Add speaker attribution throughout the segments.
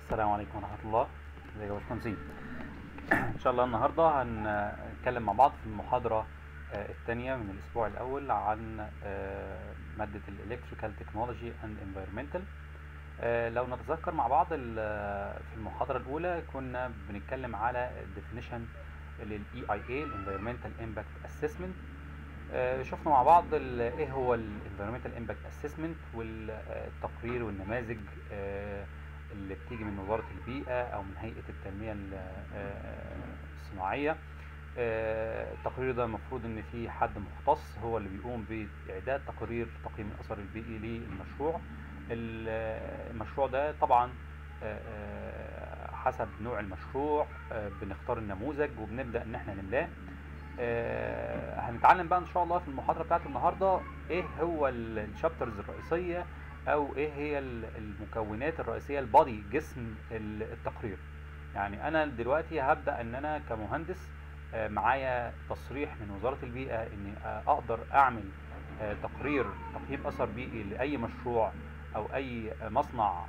Speaker 1: السلام عليكم ورحمة الله. ازيك يا باشمهندسين؟ ان شاء الله النهارده هنتكلم مع بعض في المحاضرة الثانية من الاسبوع الاول عن مادة الالكتريكال تكنولوجي اند انفيرمنتال. لو نتذكر مع بعض في المحاضرة الاولى كنا بنتكلم على definition لل EIA Environmental Impact Assessment. شفنا مع بعض ايه هو ال Environmental Impact Assessment والتقرير والنماذج اللي بتيجي من وزارة البيئة او من هيئة التنمية الصناعية. التقرير ده المفروض ان في حد مختص هو اللي بيقوم باعداد تقييم الاثر البيئي للمشروع. المشروع ده طبعا حسب نوع المشروع بنختار النموذج وبنبدأ ان احنا نملاه. هنتعلم بقى ان شاء الله في المحاضرة بتاعت النهاردة ايه هو الشابترز الرئيسية او ايه هي المكونات الرئيسية البادي جسم التقرير. يعني انا دلوقتي هبدأ ان انا كمهندس معايا تصريح من وزارة البيئة اني اقدر اعمل تقييم اثر بيئي لاي مشروع او اي مصنع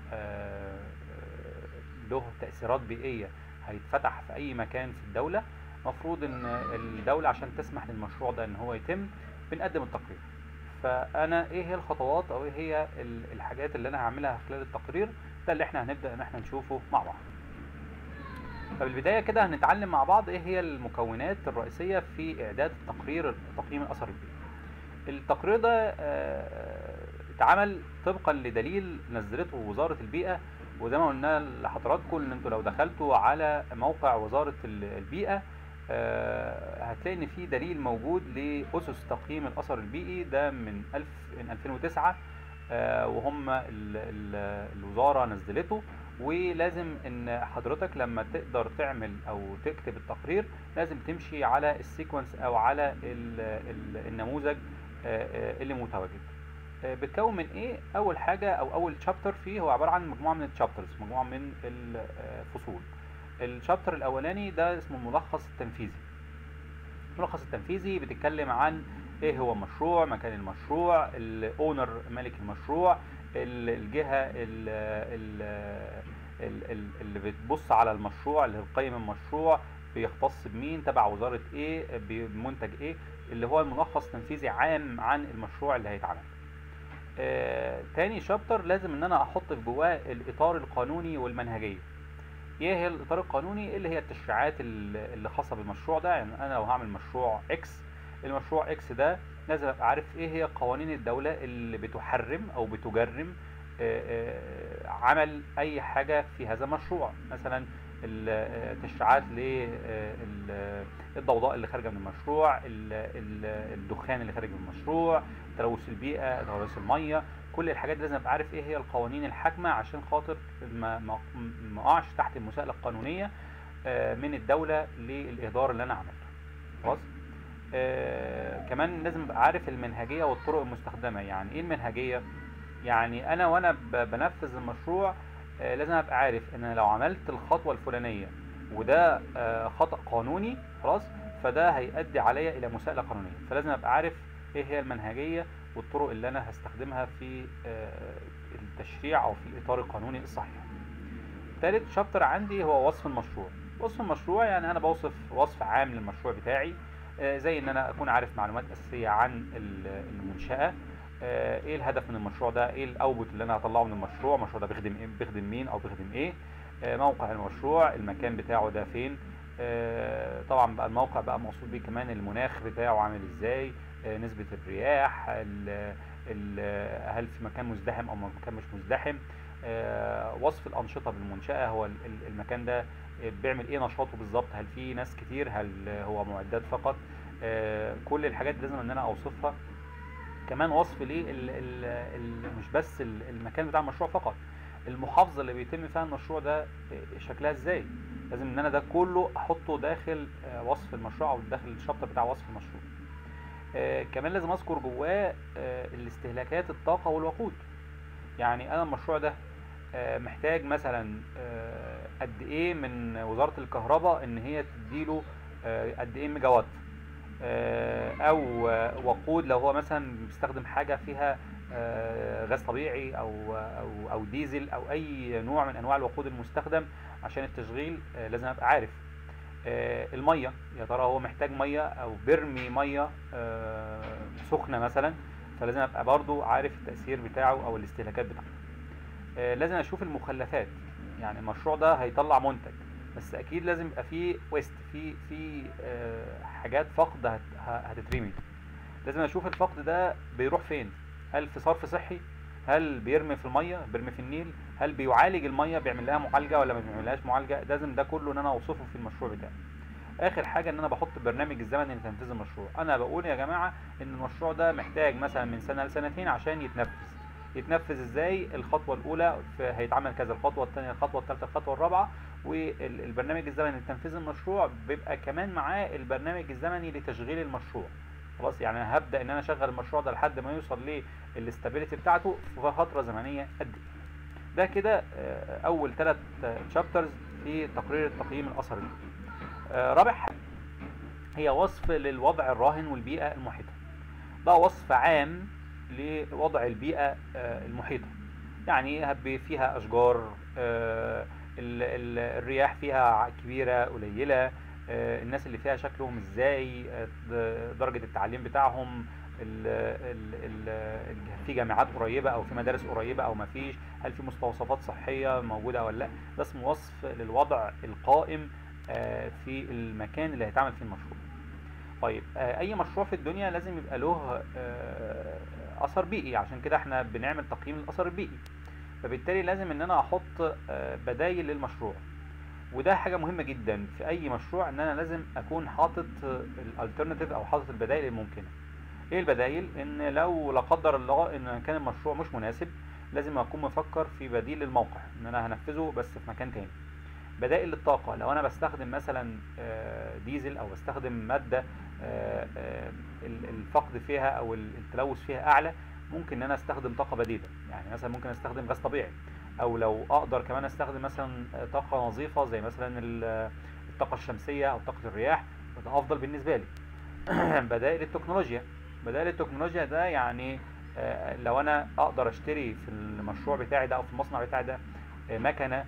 Speaker 1: له تأثيرات بيئية هيتفتح في اي مكان في الدولة. مفروض ان الدولة عشان تسمح للمشروع ده ان هو يتم بنقدم التقرير. فانا ايه هي الخطوات او ايه هي الحاجات اللي انا هعملها خلال التقرير ده اللي احنا هنبدأ ان احنا نشوفه مع بعض. فبالبداية كده هنتعلم مع بعض ايه هي المكونات الرئيسية في اعداد تقييم الاثر البيئي. التقرير ده اتعمل طبقا لدليل نزلته وزارة البيئة، وزي ما قلنا لحضراتكم ان انتوا لو دخلتوا على موقع وزارة البيئة هتلاقي ان في دليل موجود لأسس تقييم الأثر البيئي ده من 2009. وهم الوزارة نزلته، ولازم ان حضرتك لما تقدر تعمل او تكتب التقرير لازم تمشي على السيكونس او على النموذج اللي متواجد. بتكون من ايه؟ اول حاجة او اول شابتر فيه هو عبارة عن مجموعة من الشابترز، مجموعة من الفصول. الشابتر الاولاني ده اسمه الملخص التنفيذي. الملخص التنفيذي بتتكلم عن ايه هو المشروع، مكان المشروع، الاونر مالك المشروع، الجهة اللي بتبص على المشروع، اللي بتقيم المشروع بيختص بمين، تبع وزارة ايه، بمنتج ايه، اللي هو الملخص تنفيذي عام عن المشروع اللي هيتعمل. تاني شابتر لازم ان انا احط في جواه الاطار القانوني والمنهجية. ايه هي الاطار القانوني؟ اللي هي التشريعات اللي خاصة بالمشروع ده. يعني انا لو هعمل مشروع اكس، المشروع اكس ده لازم ابقى عارف ايه هي قوانين الدولة اللي بتحرم او بتجرم عمل اي حاجة في هذا المشروع. مثلا التشريعات للضوضاء اللي خارجة من المشروع، الدخان اللي خارج من المشروع، تلوث البيئة، تلوث المية، كل الحاجات دي لازم ابقى عارف ايه هي القوانين الحاكمة عشان خاطر ما اقعش تحت المساءلة القانونية من الدولة للإهدار اللي انا عملته. خلاص. كمان لازم ابقى عارف المنهجية والطرق المستخدمة. يعني ايه المنهجية؟ يعني انا وانا بنفذ المشروع لازم ابقى عارف ان لو عملت الخطوة الفلانية وده خطأ قانوني، خلاص، فده هيؤدي عليا الى مساءلة قانونية. فلازم ابقى عارف ايه هي المنهجية والطرق اللي انا هستخدمها في التشريع او في الاطار القانوني الصحيح. ثالث شابتر عندي هو وصف المشروع. وصف المشروع يعني انا بوصف وصف عام للمشروع بتاعي، زي ان انا اكون عارف معلومات اساسية عن المنشأة، ايه الهدف من المشروع ده، ايه الاوتبوت اللي انا هطلعه من المشروع، المشروع ده بيخدم ايه، بيخدم مين او بيخدم ايه، موقع المشروع، المكان بتاعه ده فين، طبعا بقى الموقع بقى مقصود بيه كمان المناخ بتاعه عامل ازاي، نسبة الرياح، هل في مكان مزدحم او مكان مش مزدحم، وصف الانشطة بالمنشأة، هو المكان ده بيعمل ايه نشاطه بالظبط، هل في ناس كتير، هل هو معدات فقط، كل الحاجات دي لازم ان انا اوصفها. كمان وصف ليه مش بس المكان بتاع المشروع فقط، المحافظة اللي بيتم فيها المشروع ده شكلها ازاي، لازم ان انا ده كله احطه داخل وصف المشروع او داخل الشابتر بتاع وصف المشروع. كمان لازم اذكر جواه الاستهلاكات الطاقة والوقود. يعني انا المشروع ده محتاج مثلا قد ايه من وزارة الكهرباء ان هي تديله قد ايه ميجا وات، او وقود لو هو مثلا بيستخدم حاجة فيها غاز طبيعي او ديزل او اي نوع من انواع الوقود المستخدم عشان التشغيل، لازم ابقى عارف. الميه، يا ترى هو محتاج ميه او بيرمي ميه سخنه مثلا، فلازم ابقى برضو عارف التاثير بتاعه او الاستهلاكات بتاعته. لازم اشوف المخلفات، يعني المشروع ده هيطلع منتج، بس اكيد لازم يبقى فيه ويست، في حاجات فقد هتترمي. لازم اشوف الفقد ده بيروح فين، هل في صرف صحي، هل بيرمي في الميه، بيرمي في النيل، هل بيعالج الميه، بيعمل لها معالجه ولا ما بيعملهاش معالجه. لازم ده كله ان انا اوصفه في المشروع بتاعي. اخر حاجه ان انا بحط البرنامج الزمني لتنفيذ المشروع. انا بقول يا جماعه ان المشروع ده محتاج مثلا من سنه لسنتين عشان يتنفذ ازاي. الخطوه الاولى هيتعمل كذا، الخطوه الثانيه، الخطوه الثالثه، الخطوه الرابعه. والبرنامج الزمني لتنفيذ المشروع بيبقى كمان معاه البرنامج الزمني لتشغيل المشروع. خلاص، يعني انا هبدا ان انا اشغل المشروع ده لحد ما يوصل للاستابيليتي بتاعته في فتره زمنيه قد ايه. ده كده اول 3 شابترز في تقرير التقييم الاثري. رابع حاجه هي وصف للوضع الراهن والبيئه المحيطه. ده وصف عام لوضع البيئه المحيطه، يعني فيها اشجار، الرياح فيها كبيره قليله، الناس اللي فيها شكلهم ازاي، درجه التعليم بتاعهم، في جامعات قريبه او في مدارس قريبه او ما فيش، هل في مستوصفات صحيه موجوده ولا لا. ده اسمه وصف للوضع القائم في المكان اللي هيتعمل فيه المشروع. طيب، اي مشروع في الدنيا لازم يبقى له اثر بيئي، عشان كده احنا بنعمل تقييم الاثر البيئي. فبالتالي لازم ان انا احط بدايل للمشروع، وده حاجة مهمة جدا في اي مشروع، ان انا لازم اكون حاطط الالترناتيف او حاطط البدائل الممكنة. ايه البدائل؟ ان لو لا قدر الله ان كان المشروع مش مناسب، لازم اكون مفكر في بديل للموقع، ان انا هنفذه بس في مكان تاني. بدائل للطاقة، لو انا بستخدم مثلا ديزل او بستخدم مادة الفقد فيها او التلوث فيها اعلى، ممكن ان انا استخدم طاقة بديلة. يعني مثلا ممكن استخدم غاز طبيعي، او لو اقدر كمان استخدم مثلا طاقة نظيفة زي مثلا الطاقة الشمسية او طاقة الرياح، وده افضل بالنسبة لي. بدائل التكنولوجيا، بدائل التكنولوجيا ده يعني لو انا اقدر اشتري في المشروع بتاعي ده او في المصنع بتاعي ده مكنة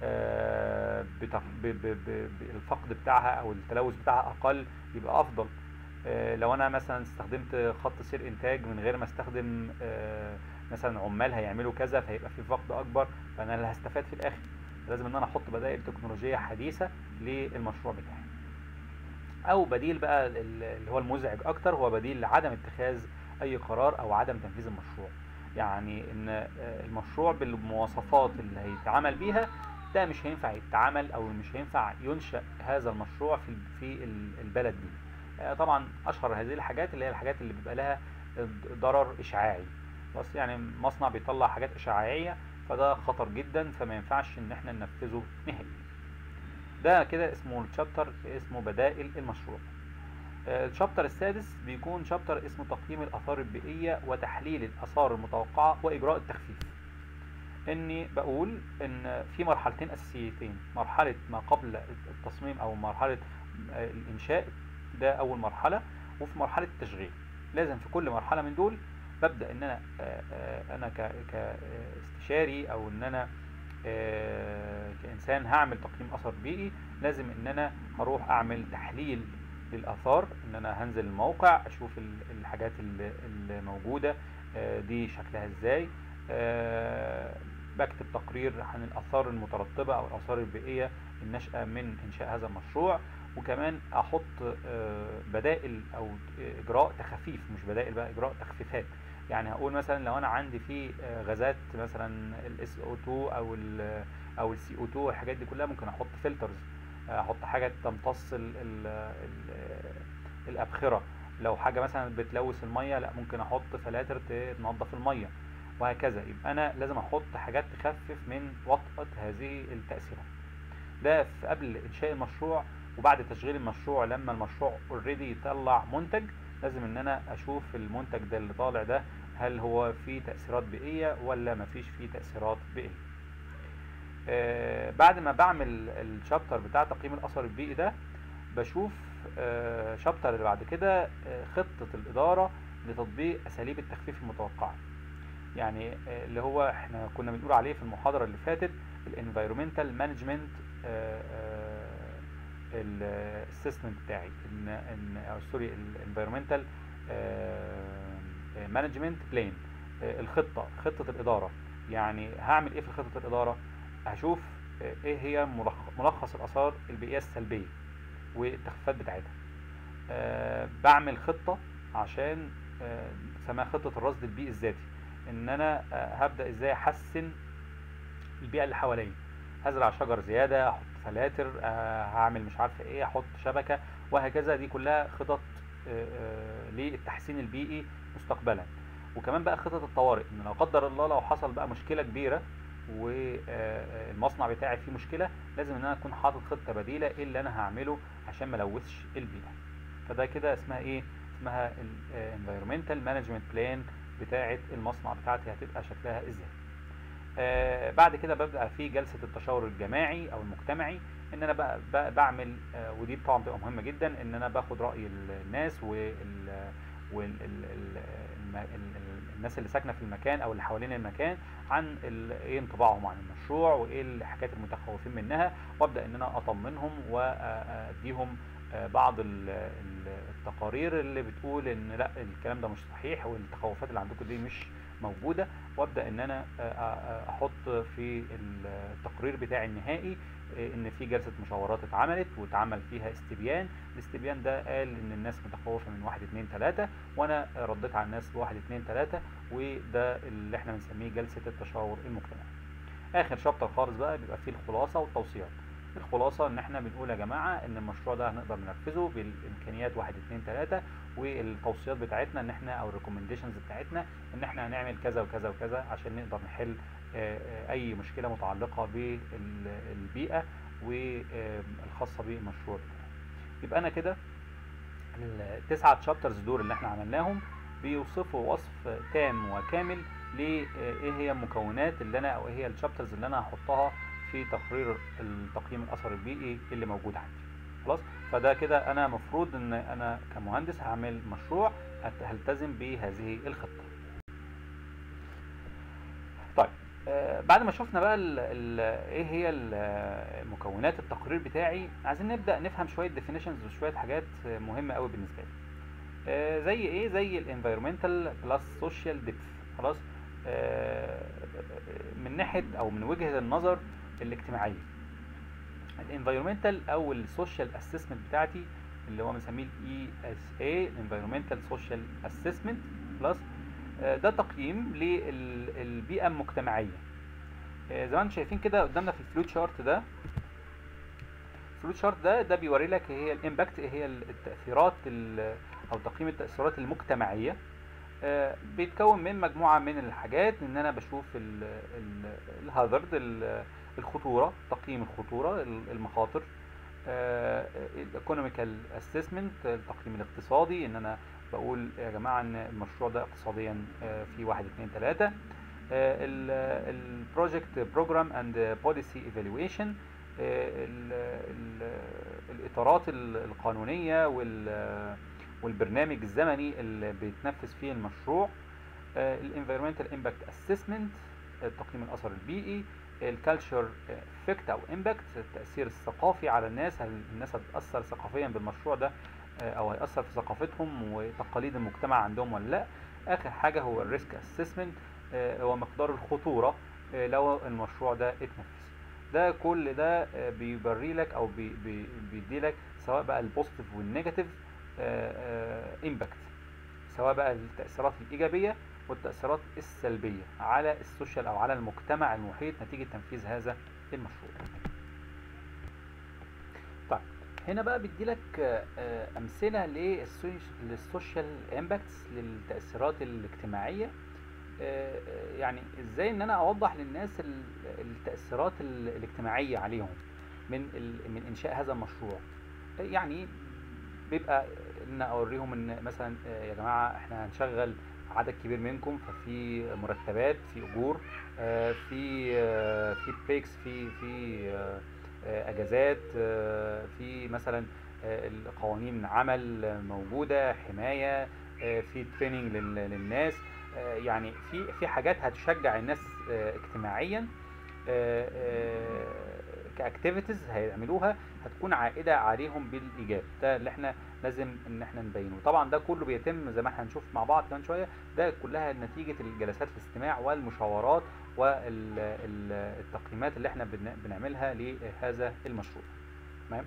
Speaker 1: الفقد بتاعها او التلوث بتاعها اقل، يبقى افضل. لو انا مثلا استخدمت خط سير انتاج من غير ما استخدم مثلا عمال هيعملوا كذا، فهيبقى في فقد اكبر، فانا اللي هستفاد في الاخر. لازم ان انا احط بدائل تكنولوجية حديثة للمشروع بتاعي. او بديل بقى اللي هو المزعج اكتر، هو بديل لعدم اتخاذ اي قرار او عدم تنفيذ المشروع. يعني ان المشروع بالمواصفات اللي هيتعمل بيها ده مش هينفع يتعمل او مش هينفع ينشأ هذا المشروع في البلد دي. طبعا اشهر هذه الحاجات اللي هي الحاجات اللي بيبقى لها ضرر اشعاعي، بس يعني مصنع بيطلع حاجات اشعاعية، فده خطر جدا، فما ينفعش ان احنا ننفذه نهائي. ده كده اسمه الشابتر اسمه بدائل المشروع. الشابتر السادس بيكون شابتر اسمه تقييم الآثار البيئية وتحليل الآثار المتوقعة وإجراء التخفيف. إني بقول إن في مرحلتين أساسيتين، مرحلة ما قبل التصميم أو مرحلة الإنشاء، ده أول مرحلة، وفي مرحلة التشغيل. لازم في كل مرحلة من دول ببدأ إن أنا كاستشاري أو إن أنا كإنسان هعمل تقييم أثر بيئي، لازم إن أنا هروح أعمل تحليل للآثار، إن أنا هنزل الموقع أشوف الحاجات اللي موجودة دي شكلها إزاي، بكتب تقرير عن الآثار المترتبة أو الآثار البيئية الناشئة من إنشاء هذا المشروع، وكمان أحط بدائل أو إجراء تخفيف، مش بدائل بقى، إجراء تخفيفات. يعني هقول مثلا لو انا عندي في غازات مثلا ال SO2 او ال CO2 والحاجات دي كلها، ممكن احط فلترز، احط حاجه تمتص الابخره. لو حاجه مثلا بتلوث الميه، لا ممكن احط فلاتر تنظف الميه، وهكذا. يبقى انا لازم احط حاجات تخفف من وطأة هذه التأثيرات. ده في قبل انشاء المشروع. وبعد تشغيل المشروع لما المشروع اوريدي يطلع منتج، لازم ان انا اشوف المنتج ده اللي طالع ده هل هو فيه تأثيرات بيئية ولا مفيش فيه تأثيرات بيئية. بعد ما بعمل الشابتر بتاع تقييم الأثر البيئي ده، بشوف شابتر اللي بعد كده خطة الإدارة لتطبيق أساليب التخفيف المتوقعة. يعني اللي هو احنا كنا بنقول عليه في المحاضرة اللي فاتت الانفيرومنتال مانجمنت السيستم بتاعي، سوري، الانفيرومنتال مانجمنت بلان، خطة الإدارة. يعني هعمل ايه في خطة الإدارة؟ هشوف ايه هي ملخص الآثار البيئية السلبية والتخفيفات بتاعتها. بعمل خطة عشان اسمها خطة الرصد البيئي الذاتي، ان انا هبدأ ازاي احسن البيئة اللي حواليا. هزرع شجر زيادة، احط فلاتر، هعمل مش عارفة ايه، احط شبكة، وهكذا. دي كلها خطط للتحسين البيئي مستقبلا. وكمان بقى خطط الطوارئ، ان لو قدر الله لو حصل بقى مشكلة كبيرة والمصنع بتاعي فيه مشكلة، لازم ان انا اكون حاطط خطة بديلة ايه اللي انا هعمله عشان ما الوثش البيئة. فده كده اسمها ايه؟ اسمها environmental management plan بتاعة المصنع بتاعتي هتبقى شكلها ازاي. بعد كده ببدأ في جلسة التشاور الجماعي او المجتمعي، ان انا بقى بعمل ودي طبعا بتبقى مهمة جدا، ان انا باخد رأي الناس الناس اللي ساكنة في المكان او اللي حوالين المكان عن ايه انطباعهم عن المشروع وايه الحاجات المتخوفين منها، وابدأ ان انا اطمنهم واديهم بعض التقارير اللي بتقول ان لا الكلام ده مش صحيح والتخوفات اللي عندكم دي مش موجودة، وابدأ ان انا احط في التقرير بتاعي النهائي ان في جلسة مشاورات اتعملت واتعمل فيها استبيان. الاستبيان ده قال ان الناس متخوفة من 1 2 3، وانا رديت على الناس ب1 2 3، وده اللي احنا بنسميه جلسة التشاور المجتمعي. اخر شابتر خالص بقى بيبقى فيه الخلاصة والتوصيات. الخلاصة ان احنا بنقول يا جماعة ان المشروع ده هنقدر ننفذه بالامكانيات 1 2 3، والتوصيات بتاعتنا ان احنا او الريكومنديشنز بتاعتنا ان احنا هنعمل كذا وكذا وكذا عشان نقدر نحل اي مشكلة متعلقة بالبيئة والخاصة بالمشروع بتاعي. يبقى انا كده ال9 شابترز دول اللي احنا عملناهم بيوصفوا وصف تام وكامل لايه هي المكونات اللي انا او ايه هي الشابترز اللي انا هحطها في تقرير التقييم الاثر البيئي اللي موجود عندي. خلاص، فده كده انا مفروض ان انا كمهندس هعمل مشروع هلتزم بهذه الخطة. طيب بعد ما شفنا بقى ايه هي مكونات التقرير بتاعي، عايزين نبدأ نفهم شوية definitions وشوية حاجات مهمة قوي بالنسبة لي. زي ايه؟ زي الانفيرومنتال بلس سوشيال ديبث. خلاص، من ناحية او من وجهة النظر الاجتماعية، الانفيرومنتال او السوشيال اسسمنت بتاعتي اللي هو بنسميه ESA Environmental Social Assessment بلس، ده تقييم للبيئة المجتمعية. زي ما انتم شايفين كده قدامنا في الفلو تشارت ده. الفلو تشارت ده بيوري لك ايه هي الامباكت، ايه هي التأثيرات او تقييم التأثيرات المجتمعية. بيتكون من مجموعة من الحاجات، ان انا بشوف الهازارد، الخطورة، تقييم الخطورة، المخاطر، الايكونوميكال اسسمنت، التقييم الاقتصادي، ان انا بقول يا جماعة ان المشروع ده اقتصاديا في 1 2 3. البروجكت بروجرام اند بوليسي ايفالويشن، الاطارات القانونية والبرنامج الزمني اللي بيتنفذ فيه المشروع. الانفيرومنتال امباكت اسسمنت، التقييم الاثر البيئي. الكالتشر افكت او امباكت، التاثير الثقافي على الناس، هل الناس هتتاثر ثقافيا بالمشروع ده او هيأثر في ثقافتهم وتقاليد المجتمع عندهم ولا لا. اخر حاجه هو الريسك اسسمنت، هو مقدار الخطوره لو المشروع ده اتنفذ. ده كل ده بيوري لك او بيدي لك سواء بقى البوزيتيف والنيجاتيف امباكت، سواء بقى التأثيرات الإيجابية والتأثيرات السلبية على السوشيال أو على المجتمع المحيط نتيجة تنفيذ هذا المشروع. طيب هنا بقى بدي لك أمثلة للسوشيال امباكتس، للتأثيرات الاجتماعية. يعني ازاي ان انا اوضح للناس التأثيرات الاجتماعية عليهم من انشاء هذا المشروع. يعني بيبقى ان اوريهم ان مثلا يا جماعه احنا هنشغل عدد كبير منكم، ففي مرتبات، في اجور، في بريكس، في اجازات، في مثلا القوانين عمل موجوده، حمايه، في تريننج للناس، يعني في حاجات هتشجع الناس اجتماعيا، كاكتيفيتيز هيعملوها هتكون عائده عليهم بالايجاب. ده اللي احنا لازم ان احنا نبينه. طبعا ده كله بيتم زي ما احنا هنشوف مع بعض كمان شويه، ده كلها نتيجه الجلسات الاستماع والمشاورات والتقييمات اللي احنا بنعملها لهذا المشروع. تمام.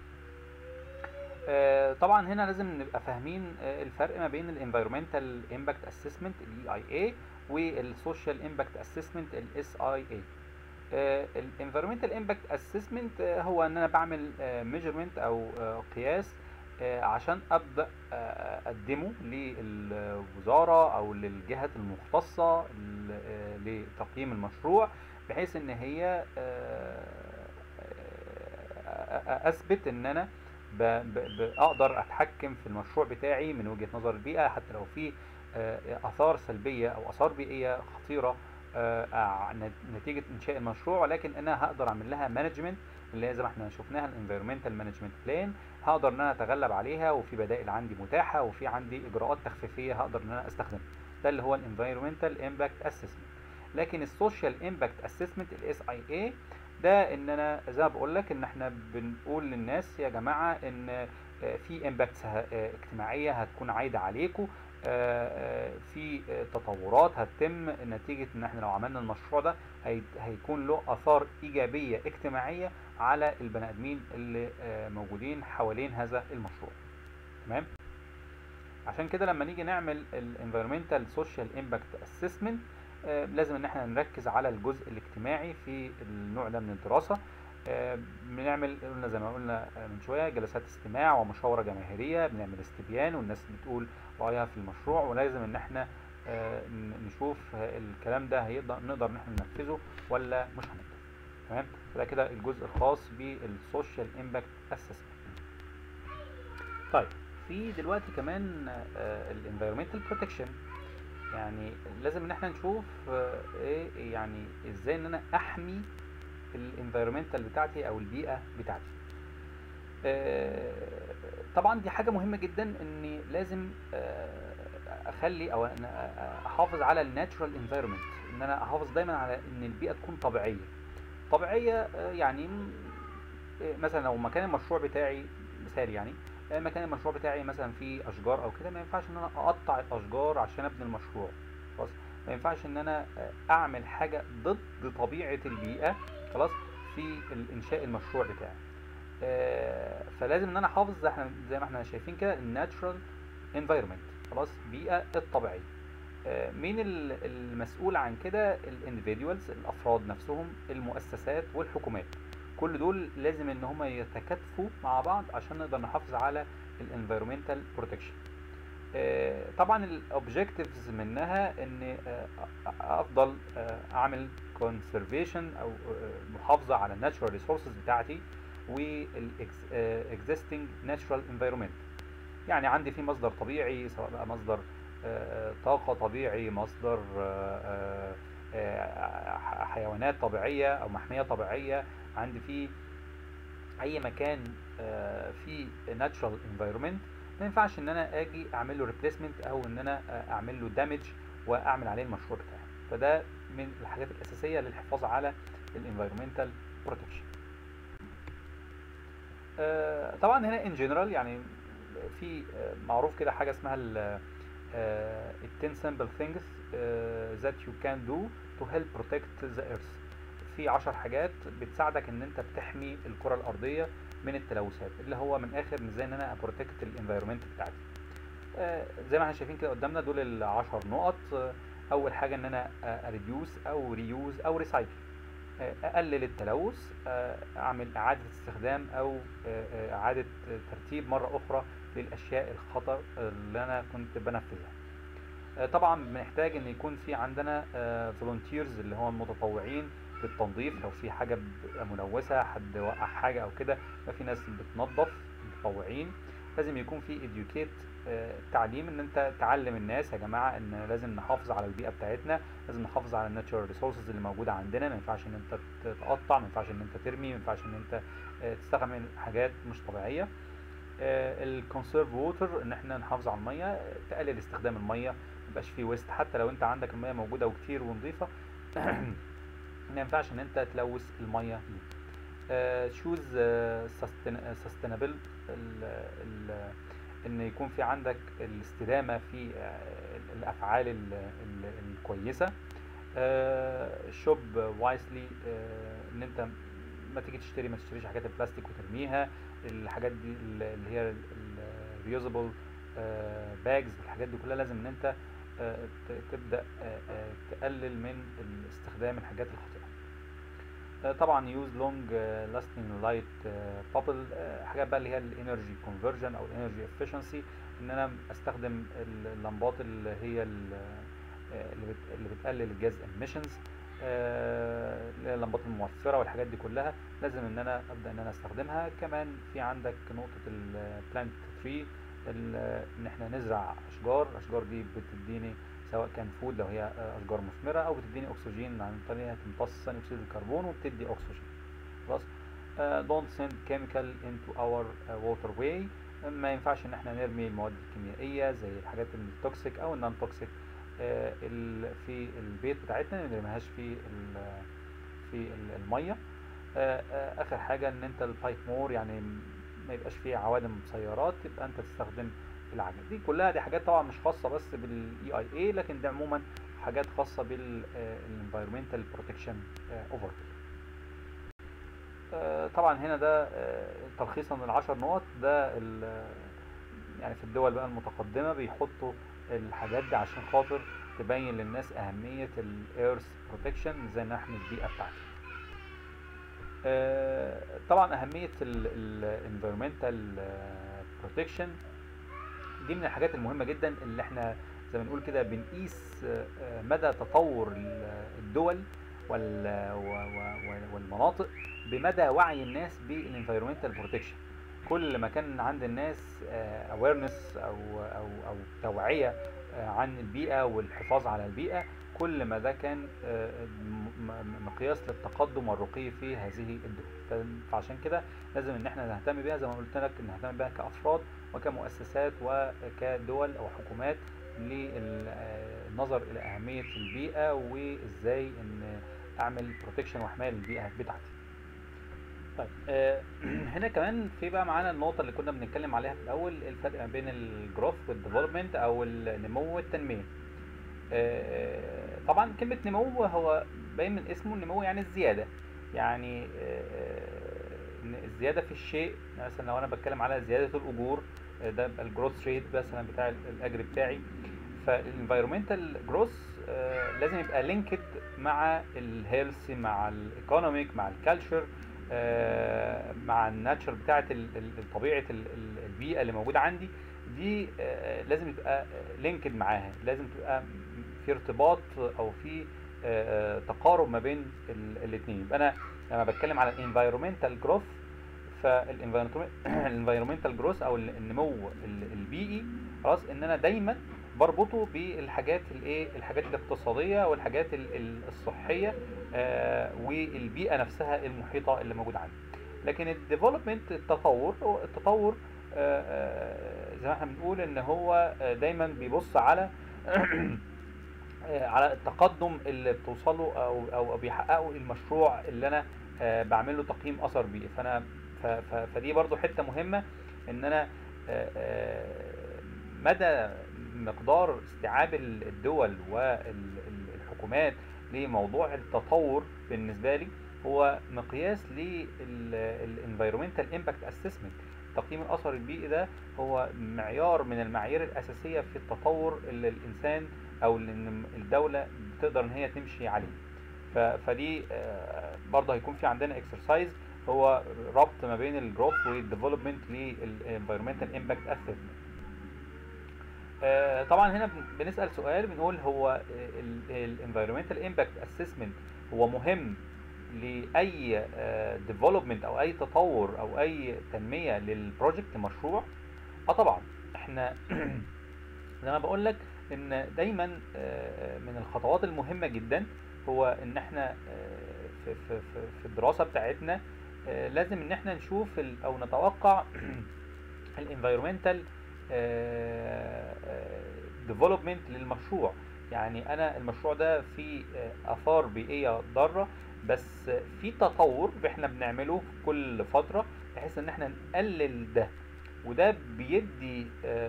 Speaker 1: طبعا هنا لازم نبقى فاهمين الفرق ما بين الانفيرومنتال امباكت اسسمنت الاي والسوشيال امباكت اسسمنت الاس اي اي. الانفيرومنتال امباكت اسسمنت هو ان انا بعمل ميجرمنت او قياس عشان ابدا اقدمه للوزاره او للجهات المختصه لتقييم المشروع، بحيث ان هي اثبت ان انا اقدر اتحكم في المشروع بتاعي من وجهة نظر البيئة، حتى لو في اثار سلبية او اثار بيئية خطيرة نتيجة انشاء المشروع، ولكن انا هقدر اعمل لها مانجمنت اللي هي زي ما احنا شفناها الانفيرمنتال مانجمنت بلان، هقدر ان انا اتغلب عليها، وفي بدائل عندي متاحة، وفي عندي اجراءات تخفيفية هقدر ان انا استخدمها. ده اللي هو الانفيرمنتال امباكت اسسمنت. لكن السوشيال امباكت اسسمنت الاس اي اي ده ان انا زي ما بقول لك ان احنا بنقول للناس يا جماعه ان في امباكتس اجتماعيه هتكون عايده عليكم، في تطورات هتتم نتيجه ان احنا لو عملنا المشروع ده هيكون له اثار ايجابيه اجتماعيه على البني ادمين اللي موجودين حوالين هذا المشروع. تمام. عشان كده لما نيجي نعمل الانفيرمنتال سوشيال امباكت اسسمنت لازم ان احنا نركز على الجزء الاجتماعي في النوع ده من الدراسة. بنعمل قلنا زي ما قلنا من شوية جلسات استماع ومشاورة جماهيرية، بنعمل استبيان والناس بتقول رأيها في المشروع، ولازم ان احنا نشوف الكلام ده نقدر ان احنا ننفذه ولا مش هنقدر. تمام. فده كده الجزء الخاص بالسوشيال امباكت اسسمنت. طيب في دلوقتي كمان الانفيرمنتال بروتكشن، يعني لازم ان احنا نشوف ايه يعني ازاي ان انا احمي الانفيرمنتال بتاعتي او البيئه بتاعتي. طبعا دي حاجه مهمه جدا، اني لازم اخلي او انا احافظ على الناتشورال انفيرمنت، ان انا احافظ دايما على ان البيئه تكون طبيعيه. يعني مثلا لو مكان المشروع بتاعي مثال، يعني مكان المشروع بتاعي مثلا فيه اشجار او كده، ما ينفعش ان انا اقطع الاشجار عشان ابني المشروع. خلاص. ما ينفعش ان انا اعمل حاجه ضد طبيعه البيئه خلاص في انشاء المشروع بتاعي. فلازم ان انا احافظ زي ما احنا شايفين كده الناتشرال انفايرمنت، خلاص البيئه الطبيعيه. مين المسؤول عن كده؟ الانديفيدوالز، الافراد نفسهم، المؤسسات والحكومات. كل دول لازم ان هم يتكاتفوا مع بعض عشان نقدر نحافظ على الانفيرومنتال بروتكشن. طبعا الاوبجكتيفز منها ان افضل اعمل كونسرفيشن او محافظه على الناتشورال ريسورسز بتاعتي والاكزيستنج ناتشورال انفيرومنت. يعني عندي في مصدر طبيعي، سواء بقى مصدر طاقة طبيعي، مصدر حيوانات طبيعية أو محمية طبيعية، عندي في أي مكان في natural environment ما ينفعش إن أنا أجي أعمل له replacement أو إن أنا أعمل له damage وأعمل عليه المشروع بتاعي. فده من الحاجات الأساسية للحفاظ على environmental protection. طبعا هنا in general يعني في معروف كده حاجة اسمها ال 10 simple things that you can do to help protect the earth. في 10 حاجات بتساعدك ان انت بتحمي الكرة الارضية من التلوثات، اللي هو من اخر ازاي ان انا ابروتكت الانفايرمنت بتاعتي. زي ما احنا شايفين كده قدامنا دول ال10 نقط. اول حاجة ان انا اريديوس او ريوز او ريسايكل، اقلل التلوث، اعمل اعادة استخدام او اعادة ترتيب مرة اخرى للاشياء الخطر اللي انا كنت بنفذها. طبعا بنحتاج ان يكون في عندنا فولunteers اللي هم المتطوعين في التنظيف. لو في حاجة ملوثة، حد وقع حاجة او كده، ففي ناس بتنظف متطوعين. لازم يكون في educate تعليم، ان انت تعلم الناس يا جماعة ان لازم نحافظ على البيئة بتاعتنا، لازم نحافظ على الناتشورال ريسورسز اللي موجودة عندنا. ما ينفعش ان انت تقطع، ما ينفعش ان انت ترمي، ما ينفعش ان انت تستخدم حاجات مش طبيعية. الكونسيرف ووتر، ان احنا نحافظ على المية، تقلل استخدام المية، ما ميبقاش فيه ويست. حتى لو انت عندك الميه موجوده وكتير ونظيفه ما ينفعش ان انت تلوث الميه دي. شوز سستينابل، ان يكون في عندك الاستدامه في الافعال الكويسه. شوب وايسلي، ان انت ما تيجي تشتري ما تشتريش حاجات البلاستيك وترميها. الحاجات دي اللي هي الريوزابل باجز، الحاجات دي كلها لازم ان انت تبدا تقلل من استخدام الحاجات الخاطئه. طبعا يوز لونج لاستنج لايت بابل، حاجات بقى اللي هي الانرجي كونفرجن او الانرجي افشنسي، ان انا استخدم اللمبات اللي هي اللي بتقلل الجاز اميشنز، اللمبات الموفره والحاجات دي كلها لازم ان انا ابدا ان انا استخدمها. كمان في عندك نقطه البلانت تري، ان احنا نزرع اشجار دي بتديني سواء كان فود لو هي اشجار مثمره، او بتديني اكسجين عن طريقها تمتص ثاني اكسيد الكربون وبتدي اكسجين. خلاص. don't send chemical into our waterway، ما ينفعش ان احنا نرمي المواد الكيميائيه زي الحاجات التوكسيك او النون توكسيك في البيت بتاعتنا، ما نرميهاش في الميه. اخر حاجه ان انت البايب مور، يعني ما يبقاش فيه عوادم سيارات، يبقى انت تستخدم العجل. دي كلها دي حاجات طبعا مش خاصه بس بالاي اي اي، لكن ده عموما حاجات خاصه بالانفايرمنتال بروتكشن اوفر. طبعا هنا ده تلخيصا لل10 نقط. ده يعني في الدول بقى المتقدمه بيحطوا الحاجات دي عشان خاطر تبين للناس اهميه الايرث بروتكشن، ازاي نحمي البيئه بتاعتنا. طبعا اهميه الانفيرمنتال بروتكشن دي من الحاجات المهمه جدا، اللي احنا زي ما نقول كده بنقيس مدى تطور الدول والمناطق بمدى وعي الناس بالانفيرمنتال بروتكشن. كل ما كان عند الناس awareness او توعيه عن البيئه والحفاظ على البيئه، كل ما ده كان مقياس للتقدم والرقي في هذه الدول. فعشان كده لازم ان احنا نهتم بيها زي ما قلت لك، نهتم بيها كافراد وكمؤسسات وكدول او حكومات، للنظر الى اهميه البيئه وازاي ان اعمل بروتكشن وحمايه للبيئه بتاعتي. طيب هنا كمان في بقى معانا النقطه اللي كنا بنتكلم عليها في الاول، الفرق ما بين الجروث والديفلوبمنت او النمو والتنميه. طبعا كلمه نمو هو باين من اسمه، النمو يعني الزياده، يعني الزياده في الشيء. مثلا لو انا بتكلم على زياده الاجور، ده يبقى الجروث ريت مثلا بتاع الاجر بتاعي. فالانفايرمنتال جروث لازم يبقى لينكد مع الهيلث، مع الايكونوميك، مع الكالتشر، مع الناتشر بتاعه طبيعه البيئه اللي موجوده عندي دي. لازم يبقى لينكد معاها، لازم تبقى في ارتباط او في تقارب ما بين الاثنين. يبقى انا لما بتكلم على الانفايرمنتال جروث، فالانفايرمنتال جروث او النمو البيئي، خلاص، ان انا دايما بربطه بالحاجات الحاجات الاقتصاديه والحاجات الصحيه والبيئه نفسها المحيطه اللي موجوده عندي. لكن الديفلوبمنت التطور زي ما احنا بنقول ان هو دايما بيبص على على التقدم اللي بتوصله او بيحققه المشروع اللي انا بعمل له تقييم اثر بيئي. فدي برضو حته مهمه، ان انا مدى مقدار استيعاب الدول والحكومات لموضوع التطور بالنسبه لي هو مقياس للانفيرومنتال امباكت اسسمنت. تقييم الاثر البيئي ده هو معيار من المعايير الاساسيه في التطور اللي الانسان او اللي الدوله بتقدر ان هي تمشي عليه. فدي برضه هيكون في عندنا اكسرسايز هو ربط ما بين الجروث والديفلوبمنت للانفيرومنتال امباكت اسسمنت. طبعا هنا بنسال سؤال، بنقول هو الانفيرومنتال امباكت اسسمنت هو مهم لاي ديفلوبمنت او اي تطور او اي تنميه للبروجكت المشروع؟ طبعا احنا زي ما بقول لك ان دايما من الخطوات المهمه جدا هو ان احنا في الدراسه بتاعتنا لازم ان احنا نشوف او نتوقع الانفيرومنتال ديفلوبمنت للمشروع. يعني انا المشروع ده فيه اثار بيئيه ضاره، بس في تطور احنا بنعمله في كل فتره بحيث ان احنا نقلل ده، وده بيدي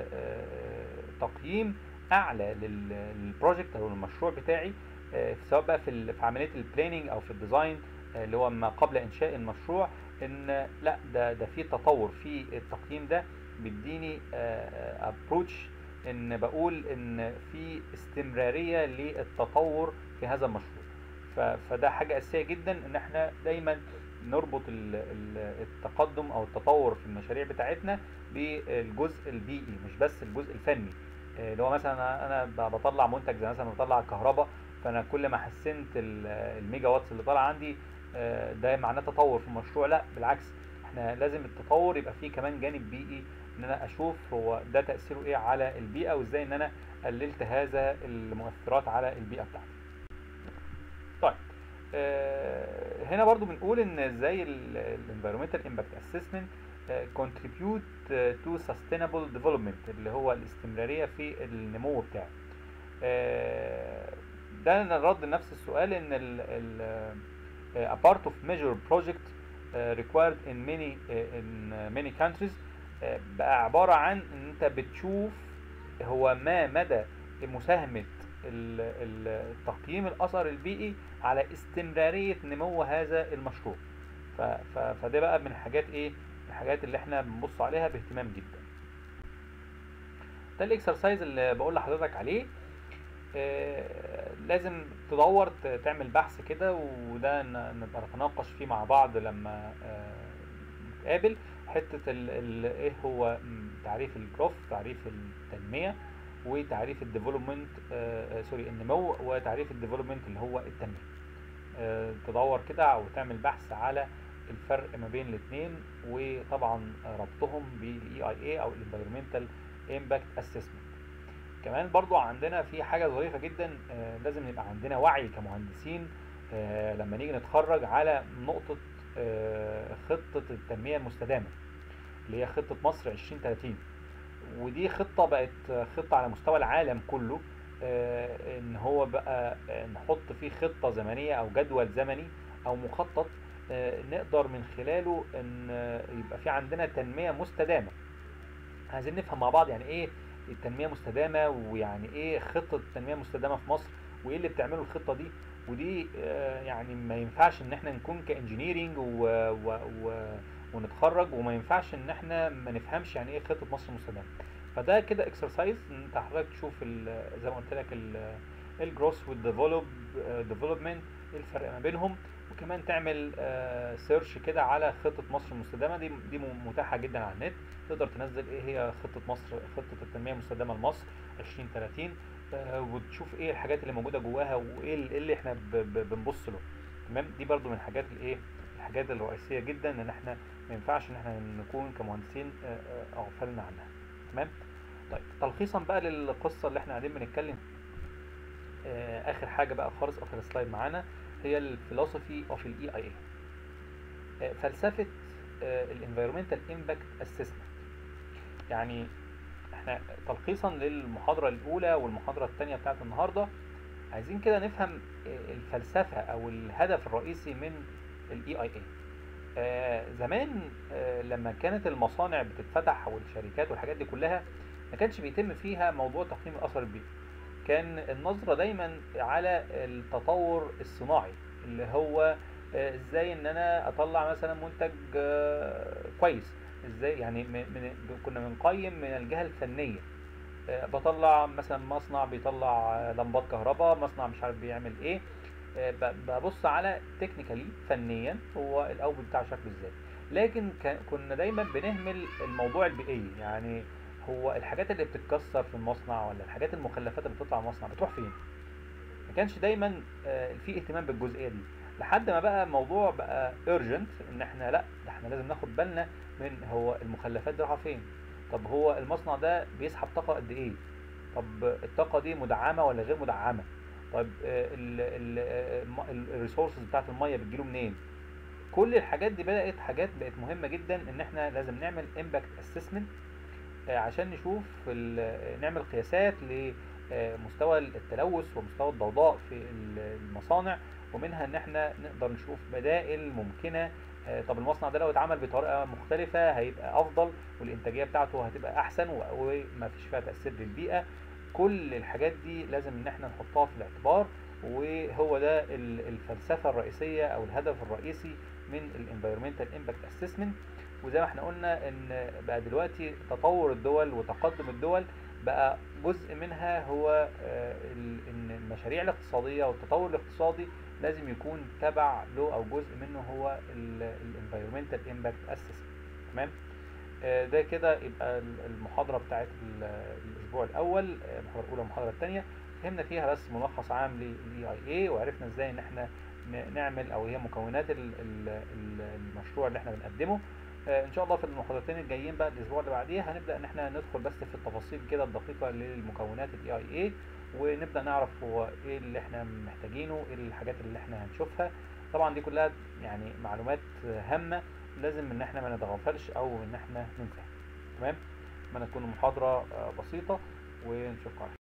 Speaker 1: تقييم اعلى للبروجكت او المشروع بتاعي، سواء بقى في عمليه البلاننج او في الديزاين، اللي هو ما قبل انشاء المشروع، ان لا ده في تطور في التقييم ده، بيديني ابروتش ان بقول ان في استمراريه للتطور في هذا المشروع. فده حاجه اساسيه جدا ان احنا دايما نربط التقدم او التطور في المشاريع بتاعتنا بالجزء البيئي، مش بس الجزء الفني. اللي هو مثلا انا بطلع منتج زي مثلا بطلع كهرباء، فانا كل ما حسنت الميجا واتس اللي طالع عندي ده معناه تطور في المشروع. لا بالعكس، احنا لازم التطور يبقى فيه كمان جانب بيئي، ان انا اشوف هو ده تأثيره ايه على البيئة، وازاي ان انا قللت هذا المؤثرات على البيئة بتاعتي. طيب هنا برضو بنقول ان ازاي الانفيرومنتال امباكت اسسمنت contribute to sustainable development، اللي هو الاستمرارية في النمو بتاعي. ده نرد نفس السؤال ان a part of major project required in many countries بقى عبارة عن ان انت بتشوف هو ما مدى مساهمة تقييم الأثر البيئي على استمرارية نمو هذا المشروع. فده بقى من الحاجات ايه، الحاجات اللي احنا بنبص عليها باهتمام جدا. ده الاكسرسايز اللي بقول لحضرتك عليه. لازم تدور تعمل بحث كده، وده نبقى نتناقش فيه مع بعض لما نتقابل. حتة ايه هو تعريف الجروث، تعريف التنمية، وتعريف الديفلوبمنت سوري النمو، وتعريف الديفلوبمنت اللي هو التنمية. تدور كده او تعمل بحث على الفرق ما بين الاثنين، وطبعا ربطهم بالاي اي اي او الانفيرومنتال امباكت اسسمنت. كمان برضو عندنا في حاجة ظريفة جدا، لازم يبقى عندنا وعي كمهندسين لما نيجي نتخرج على نقطة خطة التنمية المستدامة اللي هي خطة مصر 2030. ودي خطة بقت خطة على مستوى العالم كله، ان هو بقى نحط فيه خطة زمنية او جدول زمني او مخطط نقدر من خلاله ان يبقى في عندنا تنمية مستدامة. عايزين نفهم مع بعض يعني ايه التنمية مستدامة، ويعني ايه خطة تنمية مستدامة في مصر، وايه اللي بتعمله الخطة دي. ودي يعني ما ينفعش ان احنا نكون كانجينيرينج ونتخرج وما ينفعش ان احنا ما نفهمش يعني ايه خطة مصر مستدامة. فده كده اكسرسايز انت حضرتك تشوف زي ما قلت لك الجروث والديفلوبمنت، ايه الفرق ما بينهم، وكمان تعمل سيرش كده على خطة مصر المستدامة. دي متاحة جدا على النت، تقدر تنزل ايه هي خطة مصر، خطة التنمية المستدامة لمصر 2030، وتشوف ايه الحاجات اللي موجودة جواها وايه اللي احنا بنبص له. تمام، دي برضو من الحاجات الايه، الحاجات الرئيسية جدا ان احنا ما ينفعش ان احنا نكون كمهندسين اغفلنا عنها. تمام. طيب تلخيصا بقى للقصة اللي احنا قاعدين بنتكلم، اخر حاجة بقى خالص، اخر سلايد معانا، هي الفلسفي اوف الاي اي اي، فلسفة الانفيرومنتال امباكت اسسمنت. يعني احنا تلخيصا للمحاضرة الاولى والمحاضرة الثانية بتاعت النهاردة، عايزين كده نفهم الفلسفة او الهدف الرئيسي من الاي اي اي. زمان لما كانت المصانع بتتفتح والشركات والحاجات دي كلها، ما كانش بيتم فيها موضوع تقييم الاثر البيئي. كان النظرة دايما على التطور الصناعي، اللي هو ازاي ان انا اطلع مثلا منتج كويس، ازاي يعني كنا بنقيم من الجهة الفنية. بطلع مثلا مصنع بيطلع لمبات كهرباء، مصنع مش عارف بيعمل ايه، ببص على تكنيكالي فنيا هو الاوتبوت بتاعه شكله ازاي. لكن كنا دايما بنهمل الموضوع البيئي، يعني هو الحاجات اللي بتتكسر في المصنع ولا الحاجات المخلفات اللي بتطلع من المصنع بتروح فين. ما كانش دايما في اهتمام بالجزئيه دي، لحد ما بقى الموضوع بقى urgent، ان احنا لا، ده احنا لازم ناخد بالنا من هو المخلفات دي رايحه فين. طب هو المصنع ده بيسحب طاقه قد ايه، طب الطاقه دي مدعمه ولا غير مدعمه، طيب الريسورسز بتاعت الميه بتجيله منين. كل الحاجات دي بقت مهمه جدا، ان احنا لازم نعمل امباكت اسسمنت عشان نشوف نعمل قياسات لمستوى التلوث ومستوى الضوضاء في المصانع، ومنها ان احنا نقدر نشوف بدائل ممكنة. طب المصنع ده لو اتعمل بطريقة مختلفة هيبقى افضل، والانتاجية بتاعته هتبقى احسن وما فيش فيها تأثير للبيئة. كل الحاجات دي لازم ان احنا نحطها في الاعتبار، وهو ده الفلسفة الرئيسية او الهدف الرئيسي من الانفيرومنتال امباكت اسسمنت. وزي ما احنا قلنا ان بقى دلوقتي تطور الدول وتقدم الدول بقى جزء منها هو ان المشاريع الاقتصادية والتطور الاقتصادي لازم يكون تبع له او جزء منه هو الانفيرومنتال امباكت اسسمنت. تمام. ده كده يبقى المحاضرة بتاعت الأسبوع الأول، المحاضرة الأولى والمحاضرة الثانية. فهمنا فيها بس ملخص عام لل EIA، وعرفنا ازاي ان احنا نعمل او هي مكونات المشروع اللي احنا بنقدمه. ان شاء الله في المحاضرتين الجايين بقى الاسبوع اللي بعديه هنبدأ ان احنا ندخل بس في التفاصيل كده الدقيقة للمكونات ال EIA، ونبدأ نعرف هو ايه اللي احنا محتاجينه، ايه الحاجات اللي احنا هنشوفها. طبعا دي كلها يعني معلومات هامة لازم ان احنا ما نتغفلش او ان احنا ننساها. تمام. اتمنى تكون المحاضرة بسيطة، ونشوفكم على خير.